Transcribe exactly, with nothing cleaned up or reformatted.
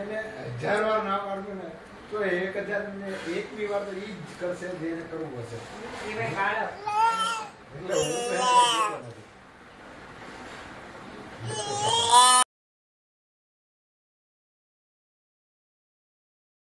એને હજાર વાર ના પાડું ને તો એક હજાર ને એકવી વાર તો ઈ જ કરશે જેને કરવું હશે.